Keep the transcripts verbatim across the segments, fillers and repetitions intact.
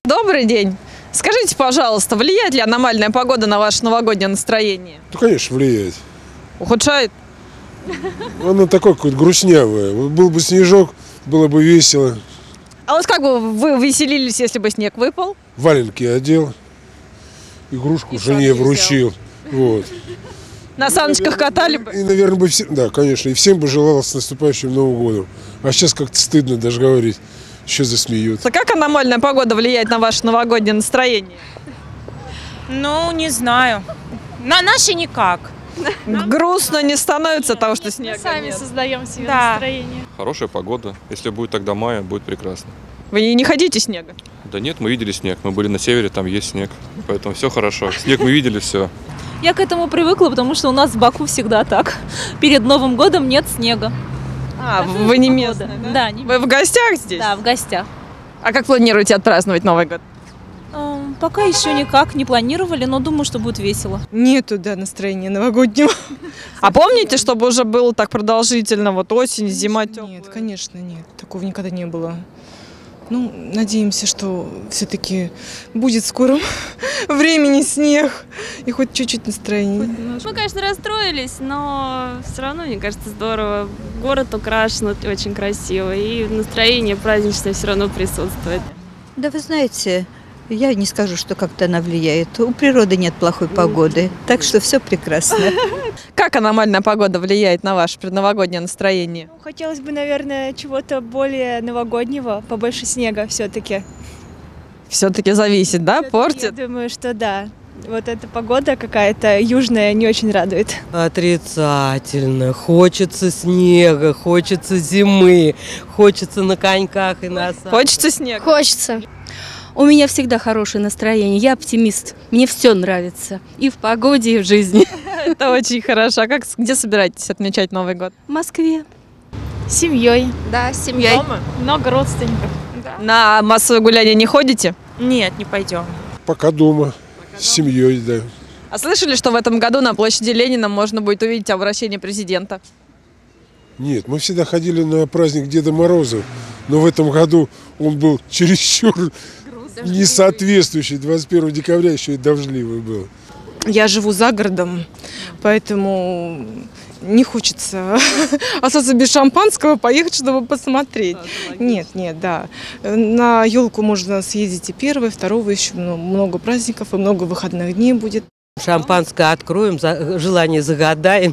Добрый день. Скажите, пожалуйста, влияет ли аномальная погода на ваше новогоднее настроение? Ну, конечно, влияет. Ухудшает? Оно такое какое-то грустнявое. Вот был бы снежок, было бы весело. А вот как бы вы веселились, если бы снег выпал? Валенки одел, игрушку И жене санки вручил. Вот. На саночках катали бы? И, наверное, бы всем, да, конечно, и всем бы желал с наступающим Новым годом. А сейчас как-то стыдно даже говорить, еще засмеются. А как аномальная погода влияет на ваше новогоднее настроение? Ну, не знаю. На наши никак. Грустно не становится от того, что снега Сами нет? создаем себе Да. настроение. Хорошая погода. Если будет тогда мая, будет прекрасно. Вы не хотите снега? Да нет, мы видели снег. Мы были на севере, там есть снег. Поэтому все хорошо. Снег мы видели, все. Я к этому привыкла, потому что у нас в Баку всегда так. Перед Новым годом нет снега. А, Такая вы не погода. местные, да? Да, не Вы в гостях здесь? Да, в гостях. А как планируете отпраздновать Новый год? Эм, Пока еще никак не планировали, но думаю, что будет весело. Нету, да, настроения новогоднего. А помните, чтобы уже было так продолжительно, вот осень, зима теплая? Нет, конечно, нет. Такого никогда не было. Ну, надеемся, что все-таки будет в скором времени снег и хоть чуть-чуть настроения. Мы, конечно, расстроились, но все равно, мне кажется, здорово. Город украшен очень красиво, и настроение праздничное все равно присутствует. Да вы знаете, я не скажу, что как-то она влияет. У природы нет плохой погоды, так что все прекрасно. Как аномальная погода влияет на ваше предновогоднее настроение? Ну, хотелось бы, наверное, чего-то более новогоднего, побольше снега все-таки. Все-таки зависит, да? Портит? Я думаю, что да. Вот эта погода какая-то южная не очень радует. Отрицательно. Хочется снега, хочется зимы, хочется на коньках и на санках. Хочется снега? Хочется. У меня всегда хорошее настроение, я оптимист, мне все нравится, и в погоде, и в жизни. Это очень хорошо. А как, где собираетесь отмечать Новый год? В Москве. С семьей. Да, с семьей. Дома. Много родственников. На массовое гуляние не ходите? Нет, не пойдем. Пока дома, с семьей, да. А слышали, что в этом году на площади Ленина можно будет увидеть обращение президента? Нет, мы всегда ходили на праздник Деда Мороза, но в этом году он был чересчур несоответствующий. двадцать первого декабря еще и дождливый был. Я живу за городом, поэтому не хочется остаться без шампанского, поехать, чтобы посмотреть. Нет, нет, да. На елку можно съездить и первого, и второго, еще много праздников, и много выходных дней будет. Шампанское откроем, желание загадаем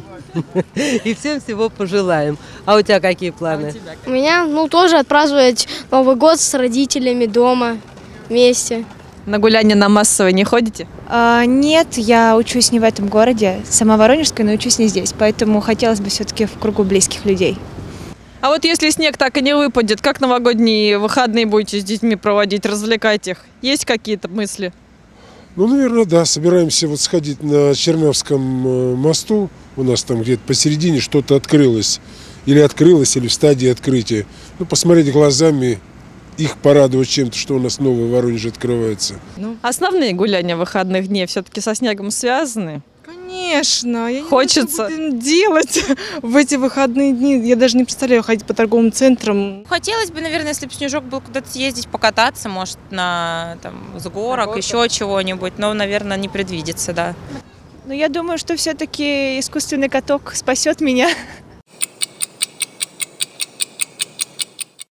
и всем всего пожелаем. А у тебя какие планы? У меня, ну, тоже отпраздновать Новый год с родителями дома вместе. На гуляние на массовое не ходите? А, нет, я учусь не в этом городе, сама Воронежская, но учусь не здесь, поэтому хотелось бы все-таки в кругу близких людей. А вот если снег так и не выпадет, как новогодние выходные будете с детьми проводить, развлекать их? Есть какие-то мысли? Ну, наверное, да. Собираемся вот сходить на Чернявском мосту. У нас там где-то посередине что-то открылось. Или открылось, или в стадии открытия. Ну, посмотреть глазами, их порадовать чем-то, что у нас новое в Воронеже открывается. Ну, Основные гуляния выходных дней все-таки со снегом связаны? конечно. Я не Хочется. знаю, что будем делать в эти выходные дни. Я даже не представляю ходить по торговым центрам. Хотелось бы, наверное, если бы снежок был, куда-то съездить, покататься, может, на там, с горок, горках. еще чего-нибудь. Но, наверное, не предвидится, да. Но я думаю, что все-таки искусственный каток спасет меня.